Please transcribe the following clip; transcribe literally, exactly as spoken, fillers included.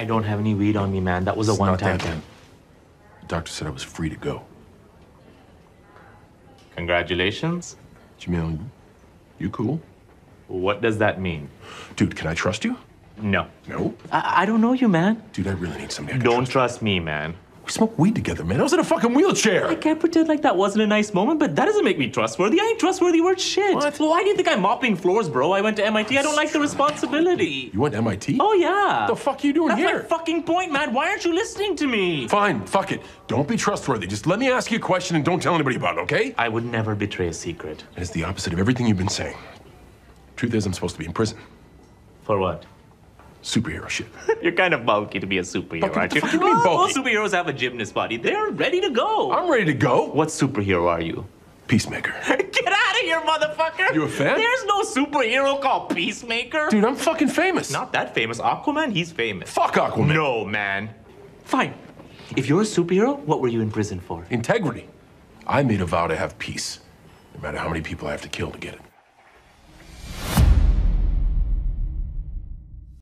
I don't have any weed on me, man. That was a It's not one-time that, thing. man. The doctor said I was free to go. Congratulations. Jamil, you cool? What does that mean? Dude, can I trust you? No. No? I, I don't know you, man. Dude, I really need somebody I can Don't trust. trust me, man. We smoked weed together, man. I was in a fucking wheelchair. I can't pretend like that wasn't a nice moment, but that doesn't make me trustworthy. I ain't trustworthy worth shit. What? Well, why do you think I'm mopping floors, bro? I went to M I T. I don't like the responsibility. You went to M I T? Oh, yeah. What the fuck are you doing That's here? my fucking point, man. Why aren't you listening to me? Fine, fuck it. Don't be trustworthy. Just let me ask you a question and don't tell anybody about it, okay? I would never betray a secret. It's the opposite of everything you've been saying. Truth is, I'm supposed to be in prison. For what? Superhero shit. You're kind of bulky to be a superhero, Bulky? aren't What you? the fuck you mean Oh, bulky? superheroes have a gymnast body. They're ready to go. I'm ready to go. What superhero are you? Peacemaker. Get out of here, motherfucker! You a fan? There's no superhero called Peacemaker. Dude, I'm fucking famous. Not that famous. Aquaman, he's famous. Fuck Aquaman. No, man. Fine. If you're a superhero, what were you in prison for? Integrity. I made a vow to have peace, no matter how many people I have to kill to get it.